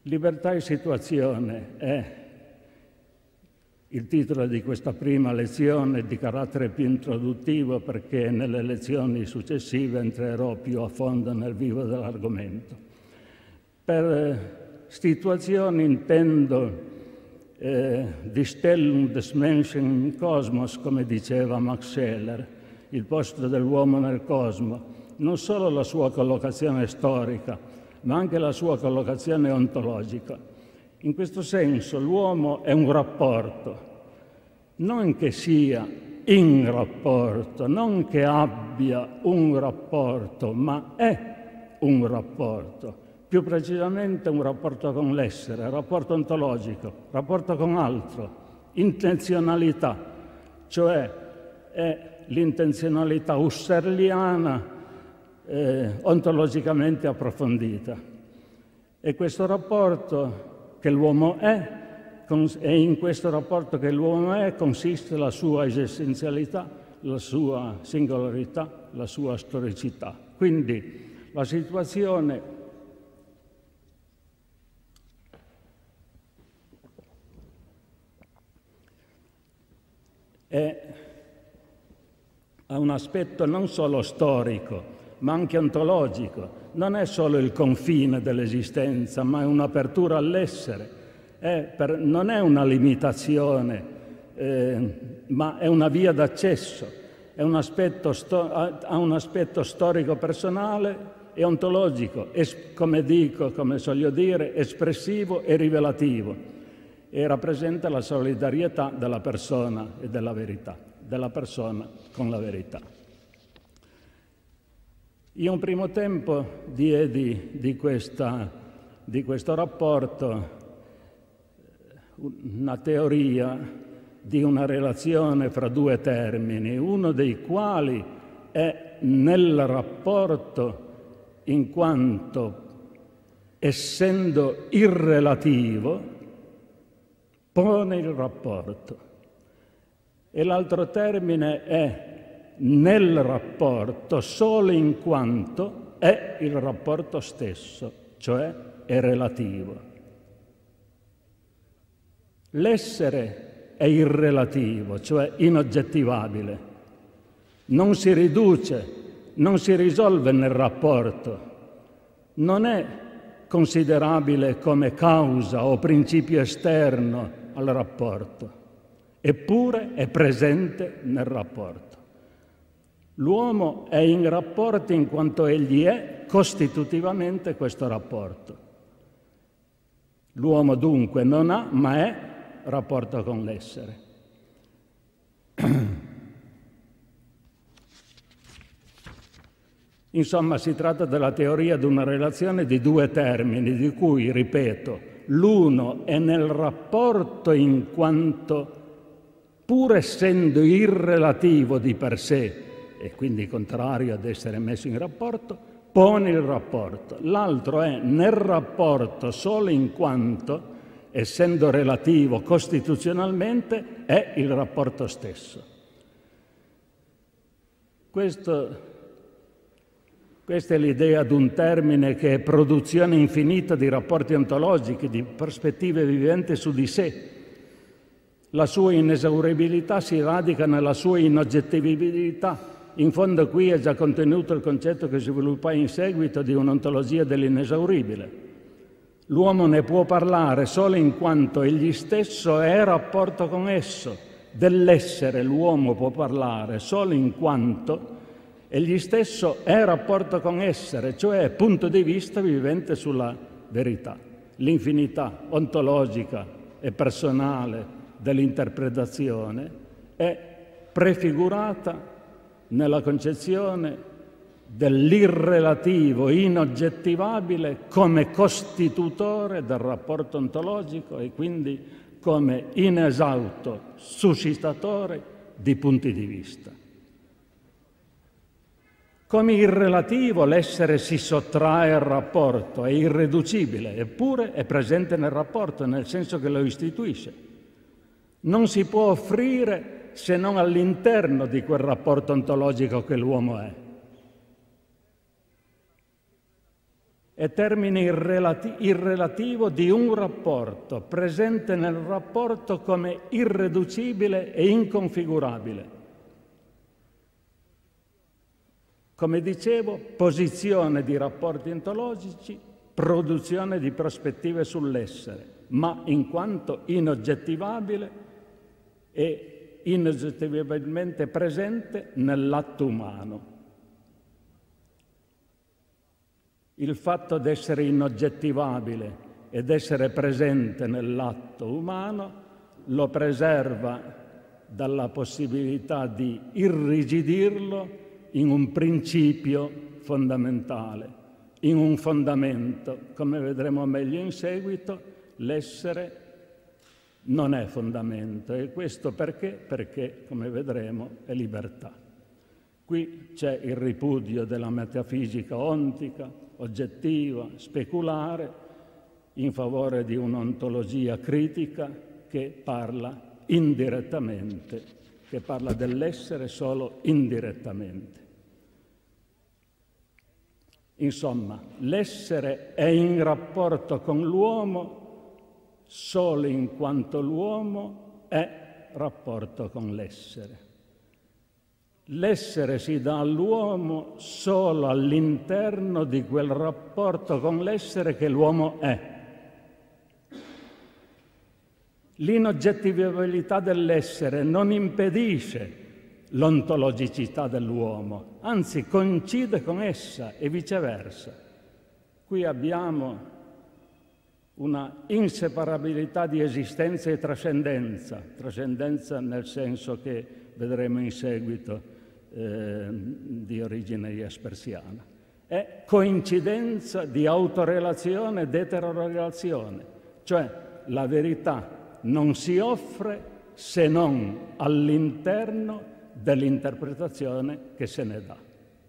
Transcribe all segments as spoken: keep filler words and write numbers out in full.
Libertà e situazione è il titolo di questa prima lezione di carattere più introduttivo, perché nelle lezioni successive entrerò più a fondo nel vivo dell'argomento. Per situazioni intendo eh, die Stellung des Menschen im Kosmos, come diceva Max Scheler, il posto dell'uomo nel cosmo, non solo la sua collocazione storica, ma anche la sua collocazione ontologica. In questo senso l'uomo è un rapporto, non che sia in rapporto, non che abbia un rapporto, ma è un rapporto. Più precisamente un rapporto con l'essere, rapporto ontologico, rapporto con altro, intenzionalità, cioè è l'intenzionalità husserliana eh, ontologicamente approfondita. E questo rapporto che l'uomo è, e in questo rapporto che l'uomo è consiste la sua esistenzialità, la sua singolarità, la sua storicità. Quindi la situazione è, ha un aspetto non solo storico, ma anche ontologico. Non è solo il confine dell'esistenza, ma è un'apertura all'essere. È per, non è una limitazione, eh, ma è una via d'accesso. È un aspetto sto, ha un aspetto storico personale e ontologico, es, come dico, come soglio dire, espressivo e rivelativo, e rappresenta la solidarietà della persona e della verità, della persona con la verità. Io un primo tempo diedi di, questa, di questo rapporto una teoria di una relazione fra due termini, uno dei quali è nel rapporto in quanto, essendo irrelativo, pone il rapporto, e l'altro termine è nel rapporto solo in quanto è il rapporto stesso, cioè è relativo. L'essere è irrelativo, cioè inoggettivabile. Non si riduce, non si risolve nel rapporto. Non è considerabile come causa o principio esterno al rapporto, eppure è presente nel rapporto. L'uomo è in rapporto in quanto egli è costitutivamente questo rapporto. L'uomo dunque non ha, ma è rapporto con l'essere. Insomma, si tratta della teoria di una relazione di due termini, di cui, ripeto, l'uno è nel rapporto in quanto, pur essendo irrelativo di per sé, e quindi contrario ad essere messo in rapporto, pone il rapporto. L'altro è nel rapporto solo in quanto, essendo relativo costituzionalmente, è il rapporto stesso. Questo, questa è l'idea di un termine che è produzione infinita di rapporti ontologici, di prospettive viventi su di sé. La sua inesauribilità si radica nella sua inoggettibilità. In fondo qui è già contenuto il concetto che sviluppai in seguito di un'ontologia dell'inesauribile. L'uomo ne può parlare solo in quanto egli stesso è rapporto con esso. Dell'essere l'uomo può parlare solo in quanto egli stesso è rapporto con essere, cioè punto di vista vivente sulla verità. L'infinità ontologica e personale dell'interpretazione è prefigurata nella concezione dell'irrelativo, inoggettivabile, come costitutore del rapporto ontologico e quindi come inesausto suscitatore di punti di vista. Come irrelativo l'essere si sottrae al rapporto, è irriducibile, eppure è presente nel rapporto, nel senso che lo istituisce. Non si può offrire se non all'interno di quel rapporto ontologico che l'uomo è. è termine irrelati- irrelativo di un rapporto, presente nel rapporto come irreducibile e inconfigurabile. Come dicevo, posizione di rapporti ontologici, produzione di prospettive sull'essere, ma in quanto inoggettivabile e inoggettivabilmente presente nell'atto umano. Il fatto di essere inoggettivabile ed essere presente nell'atto umano lo preserva dalla possibilità di irrigidirlo in un principio fondamentale, in un fondamento. Come vedremo meglio in seguito, l'essere non è fondamento. E questo perché? Perché, come vedremo, è libertà. Qui c'è il ripudio della metafisica ontica, oggettiva, speculare, in favore di un'ontologia critica che parla indirettamente, che parla dell'essere solo indirettamente. Insomma, l'essere è in rapporto con l'uomo solo in quanto l'uomo è rapporto con l'essere. L'essere si dà all'uomo solo all'interno di quel rapporto con l'essere che l'uomo è. L'inoggettivabilità dell'essere non impedisce l'ontologicità dell'uomo, anzi coincide con essa e viceversa. Qui abbiamo una inseparabilità di esistenza e trascendenza, trascendenza nel senso che vedremo in seguito eh, di origine jaspersiana. È coincidenza di autorelazione ed eterorelazione, cioè la verità non si offre se non all'interno dell'interpretazione che se ne dà.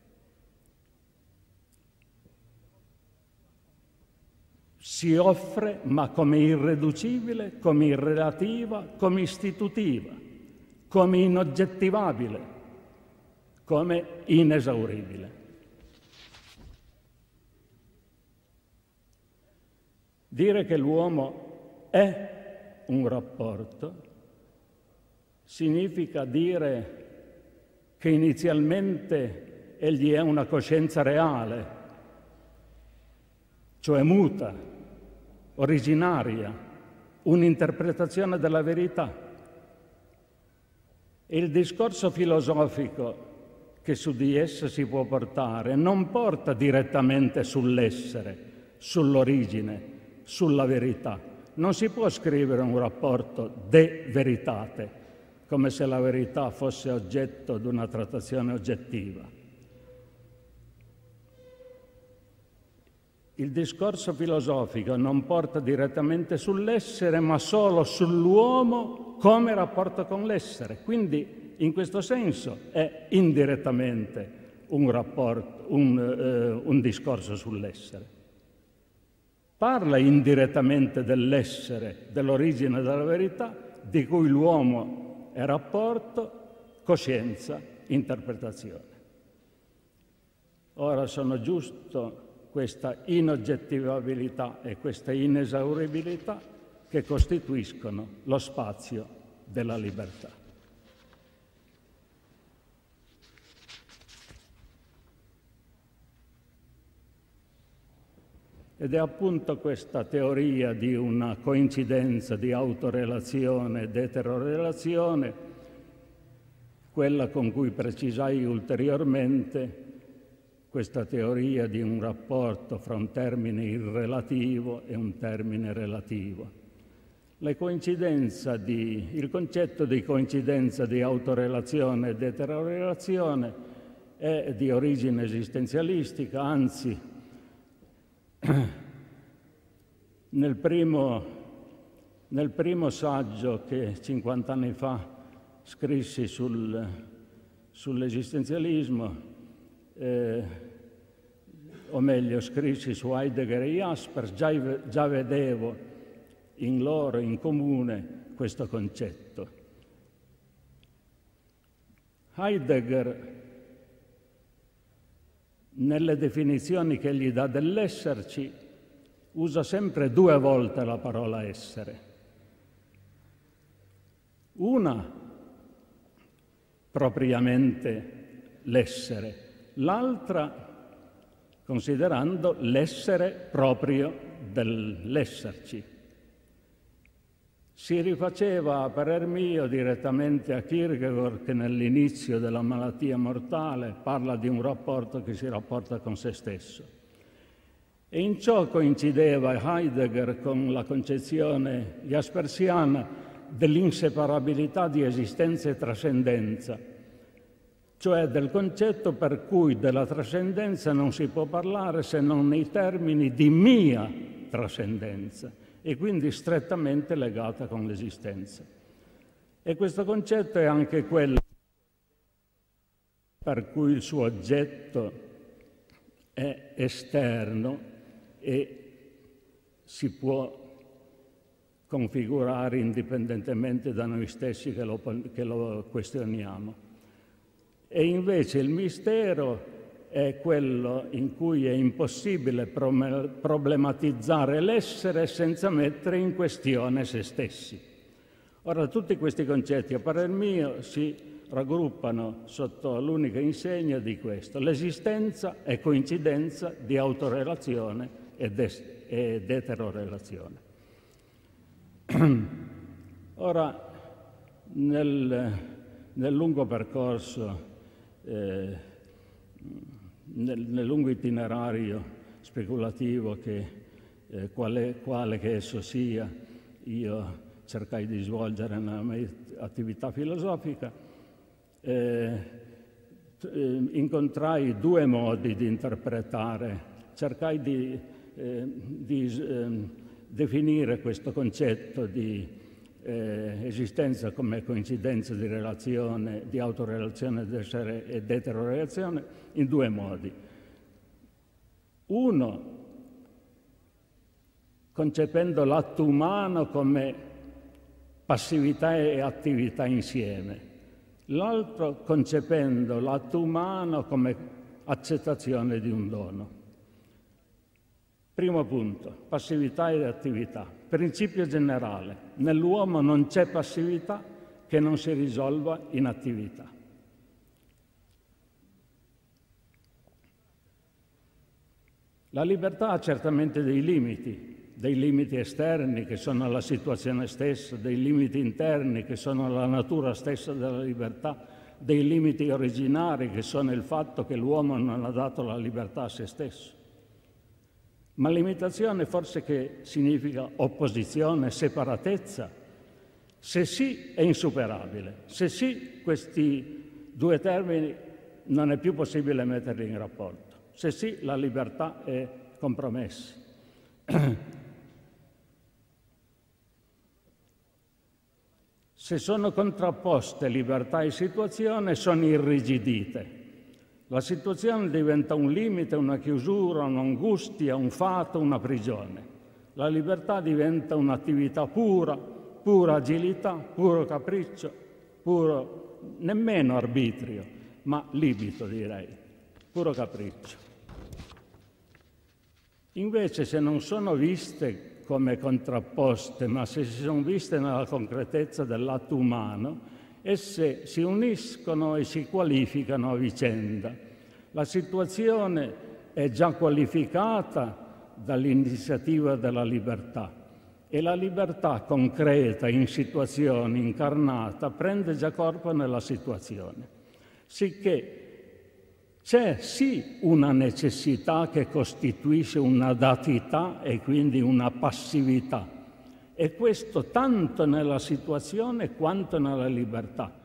Si offre, ma come irreducibile, come irrelativa, come istitutiva, come inoggettivabile, come inesauribile. Dire che l'uomo è un rapporto significa dire che inizialmente egli è una coscienza reale, cioè muta, originaria, un'interpretazione della verità. E il discorso filosofico che su di essa si può portare non porta direttamente sull'essere, sull'origine, sulla verità. Non si può scrivere un rapporto de veritate, come se la verità fosse oggetto di una trattazione oggettiva. Il discorso filosofico non porta direttamente sull'essere, ma solo sull'uomo come rapporto con l'essere. Quindi, in questo senso, è indirettamente un, rapporto, un, eh, un discorso sull'essere. Parla indirettamente dell'essere, dell'origine della verità, di cui l'uomo è rapporto, coscienza, interpretazione. Ora sono giusto questa inoggettivabilità e questa inesauribilità che costituiscono lo spazio della libertà. Ed è appunto questa teoria di una coincidenza di autorelazione ed eterorelazione quella con cui precisai ulteriormente questa teoria di un rapporto fra un termine irrelativo e un termine relativo. La coincidenza di, il concetto di coincidenza di autorelazione ed eterorelazione è di origine esistenzialistica, anzi, nel primo, nel primo saggio che cinquanta anni fa scrissi sul, sull'esistenzialismo, Eh, o meglio, scrissi su Heidegger e Jaspers, già, già vedevo in loro in comune questo concetto. Heidegger nelle definizioni che gli dà dell'esserci, usa sempre due volte la parola essere. Una, propriamente l'essere, l'altra considerando l'essere proprio dell'esserci. Si rifaceva, a parer mio, direttamente a Kierkegaard, che nell'inizio della malattia mortale parla di un rapporto che si rapporta con se stesso. E in ciò coincideva Heidegger con la concezione jaspersiana dell'inseparabilità di esistenza e trascendenza, cioè del concetto per cui della trascendenza non si può parlare se non nei termini di mia trascendenza, e quindi strettamente legata con l'esistenza. E questo concetto è anche quello per cui il suo oggetto è esterno e si può configurare indipendentemente da noi stessi che lo, che lo questioniamo. E invece il mistero è quello in cui è impossibile problematizzare l'essere senza mettere in questione se stessi. Ora, tutti questi concetti, a parer mio, si raggruppano sotto l'unica insegna di questo: l'esistenza è coincidenza di autorelazione ed, ed eterorelazione. Ora, nel, nel lungo percorso, eh, Nel, nel lungo itinerario speculativo che, eh, quale, quale che esso sia, io cercai di svolgere nella mia attività filosofica, eh, eh, incontrai due modi di interpretare, cercai di, eh, di eh, definire questo concetto di Eh, esistenza come coincidenza di relazione, di autorelazione ed eterorelazione in due modi. Uno, concependo l'atto umano come passività e attività insieme. L'altro, concependo l'atto umano come accettazione di un dono. Primo punto, passività ed attività. Principio generale: nell'uomo non c'è passività che non si risolva in attività. La libertà ha certamente dei limiti, dei limiti esterni che sono la situazione stessa, dei limiti interni che sono la natura stessa della libertà, dei limiti originari che sono il fatto che l'uomo non ha dato la libertà a se stesso. Ma limitazione forse che significa opposizione, separatezza? Se sì, è insuperabile. Se sì, questi due termini non è più possibile metterli in rapporto. Se sì, la libertà è compromessa. Se sono contrapposte libertà e situazione, sono irrigidite. La situazione diventa un limite, una chiusura, un'angustia, un fato, una prigione. La libertà diventa un'attività pura, pura agilità, puro capriccio, puro nemmeno arbitrio, ma libido, direi, puro capriccio. Invece, se non sono viste come contrapposte, ma se si sono viste nella concretezza dell'atto umano, esse si uniscono e si qualificano a vicenda. La situazione è già qualificata dall'iniziativa della libertà e la libertà concreta in situazione incarnata prende già corpo nella situazione. Sicché c'è sì una necessità che costituisce una datità e quindi una passività. E questo tanto nella situazione quanto nella libertà.